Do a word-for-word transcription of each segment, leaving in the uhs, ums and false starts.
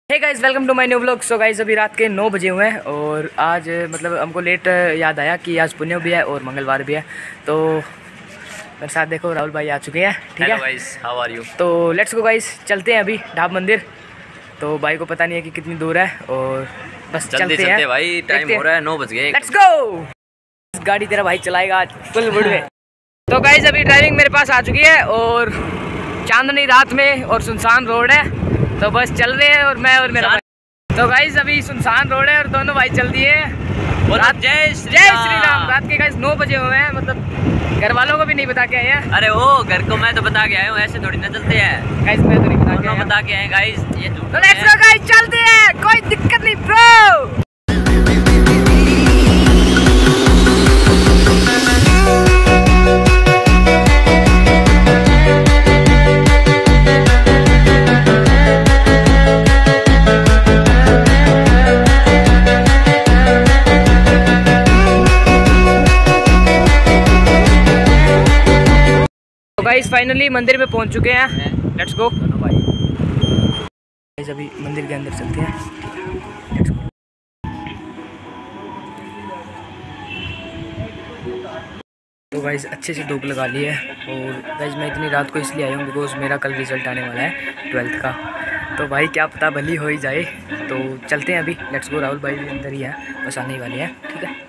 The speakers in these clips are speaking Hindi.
Hey guys, welcome to my new vlog. So guys, अभी रात के नौ बजे हुए हैं और आज मतलब हमको लेट याद आया कि आज पुण्य भी है और मंगलवार भी है। तो मेरे साथ देखो राहुल भाई आ चुके हैं। ठीक है गाइस, हाउ आर यू। तो लेट्स गो गाइस, चलते हैं अभी ढाब मंदिर। तो भाई को पता नहीं है कि कितनी दूर है और बस जल्दी चलते चलते हैं भाई, टाइम हो रहा है, नौ बज गए। Let's go. गाड़ी तेरा भाई चलाएगा आज फुल मूड में। तो गाइस, अभी ड्राइविंग मेरे पास आ चुकी है और चांदनी रात में और सुनसान रोड है, तो बस चल रहे हैं और मैं और मेरा भाई। तो गाइस, अभी सुनसान रोड है और दोनों भाई चल दिए हैं। रात जय जय श्री राम। रात के गाइस नौ बजे हुए हैं, मतलब घर वालों को भी नहीं बता के आए हैं। अरे वो घर को मैं तो बता के आया हूँ, ऐसे थोड़ी ना चलते हैं गाइस। मैं तो नहीं बता के आया, बता के आए गाइस। ये तो लेट्स गो गाइस, चलते हैं, कोई दिक्कत नहीं ब्रो। गाइस फाइनली मंदिर में पहुंच चुके हैं। लेट्स गो भाई। गाइस अभी मंदिर के अंदर चलते हैं। Let's go. तो गाइस अच्छे से धूप लगा ली है और गाइस मैं इतनी रात को इसलिए आया हूँ बिकॉज मेरा कल रिजल्ट आने वाला है ट्वेल्थ का। तो भाई क्या पता भली हो ही जाए। तो चलते हैं अभी। Let's go. राहुल भाई भी अंदर ही है, बस आने ही वाले हैं। ठीक है।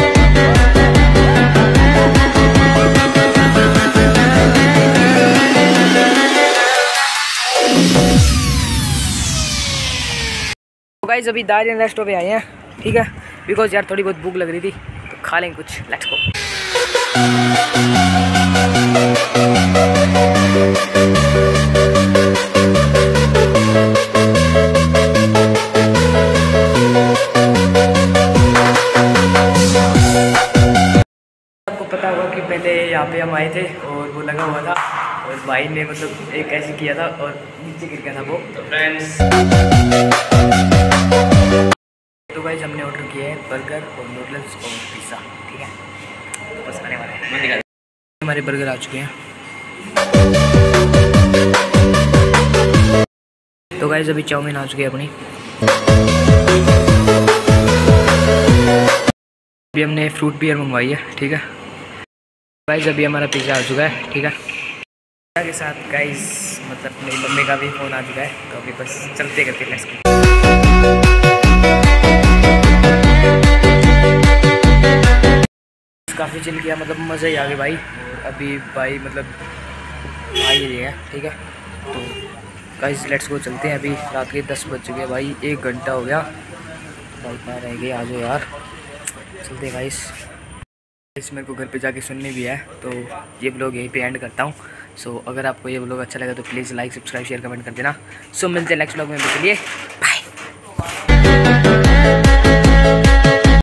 तो गाइस अभी दारियन रेस्टोरेंट पे आए हैं। ठीक है, बिकॉज यार थोड़ी बहुत भूख लग रही थी तो खा लेंगे कुछ। Let's go. आपको पता होगा कि पहले यहाँ पे हम आए थे और वो लगा हुआ था और भाई ने मतलब एक ऐसे किया था और नीचे गिर गया था वो। तो फ्रेंड्स, तो गाइस हमने ऑर्डर किया है बर्गर और नूडल्स और पिज़्ज़ा। ठीक है, तो बस आने वाला है। हमारे बर्गर आ चुके हैं। तो गाइस अभी चाउमीन आ चुकी है अपनी। अभी हमने फ्रूट बियर मंगवाई है। ठीक है गाइस, अभी हमारा पिज़्ज़ा आ चुका है। ठीक है, के साथ गाइस मतलब मेरी मम्मी का भी फ़ोन आ चुका है। तो अभी बस चलते करते लेट्स गो। काफ़ी चिल किया, मतलब मज़ा ही आ गया भाई। और अभी भाई मतलब आ ही रही है। ठीक है, तो गाइस लेट्स गो, चलते हैं। अभी रात के दस बज चुके हैं भाई, एक घंटा हो गया। भाई कहाँ रह गए, आ जाओ यार, चलते गाइस। इस मेरे को घर पे जाके सुननी भी है, तो ये ब्लॉग यहीं पे एंड करता हूँ। सो अगर आपको ये ब्लॉग अच्छा लगा तो please like, subscribe, share, comment कर देना। सो मिलते हैं नेक्स्ट ब्लॉग में। चलिए बाय।